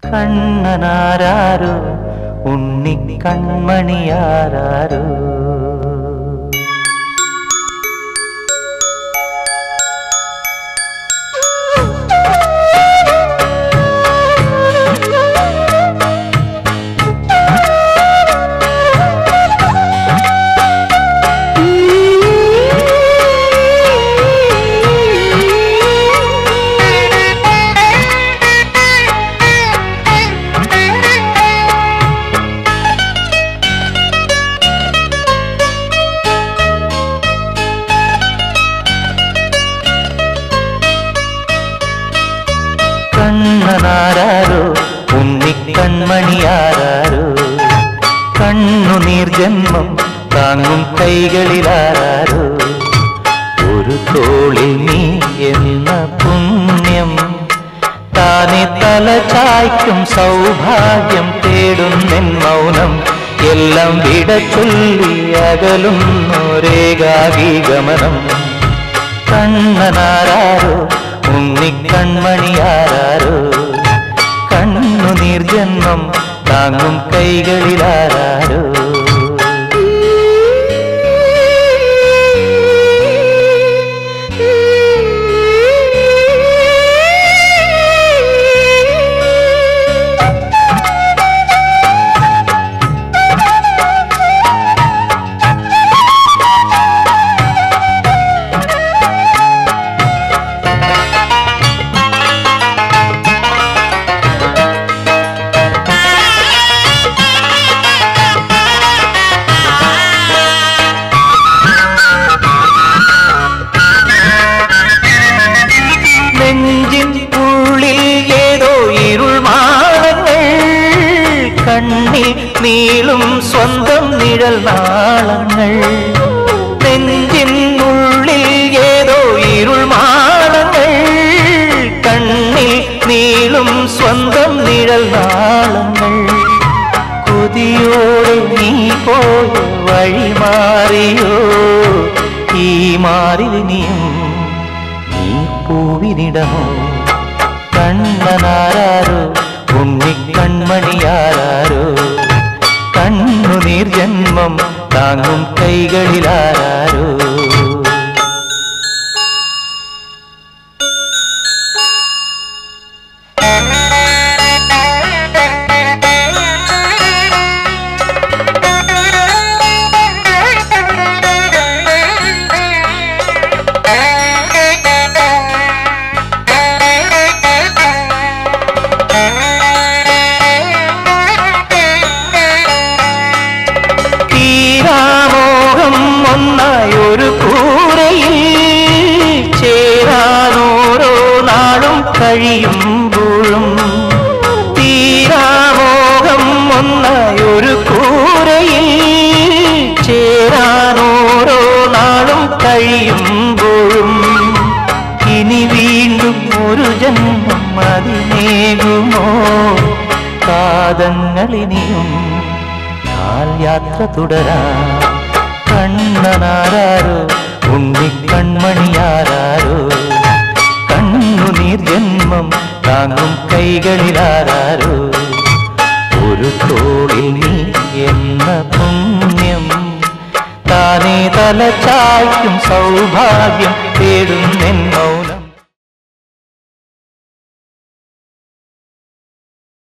കണ്ണനാരാരോ ഉണ്ണിക്കൺമണിയാരാരോ കണ്ണനാരാരോ ഉണ്ണിക്കൺമണിയാരാരോ കണ്ണുനീർ ജന്മം താങ്ങും കൈകളിലാരാരോ ഒരു തോളിൽ നീ എന്ന പുണ്യം താനെ തല ചായ്ക്കും സൗഭാഗ്യം തേടുന്നെൻ മൗനം എല്ലാം വിട ചൊല്ലി അകലുന്നൊരേകാകി ഗമനം കണ്ണനാരാരോ ഉണ്ണിക്കൺമണിയാരാരോ കണ്ണുനീർ ജന്മം താങ്ങും കൈകളിലാരാരോ കണ്ണിൽ നീളും സ്വന്തം നിഴൽ നാളങ്ങൾ നെഞ്ചിനുള്ളിൽ ഏതോ ഇരുൾ മാളങ്ങൾ കണ്ണിൽ നീളും സ്വന്തം നിഴൽ നാളങ്ങൾ കൊതിയോടെ നീ പോയ വഴി മാറിയോ ഈ മാറിനിയും നീ പൂവിനിടമോ കണ്ണനാരാരോ ഉണ്ണിക്കൺമണിയാരാരോ കണ്ണുനീർ ജന്മം താങ്ങും കൈകളിലാരാരോ ഒരു കൂരയിൽ ചേരാനോരോ നാളും കഴിയുമ്പോഴും തീരാമോഹം ഒന്നായൊരു കൂരയിൽ ചേരാനോരോ നാളും കഴിയുമ്പോഴും ഇനി വീണ്ടും ഒരു ജന്മം അതിനേകുമോ കാതങ്ങളിനിയും കാൽയാത്ര തുടരാം കണ്ണനാരാരോ ഉണ്ണിക്കൺമണിയാരാരോ കണ്ണുനീർ ജന്മം താങ്ങും കൈകളിലാരാരോ ഒരു തോളിൽ നീ എന്ന പുണ്യം താനേ തല ചായ്ക്കും സൗഭാഗ്യം തേടുന്നെൻ മൗനം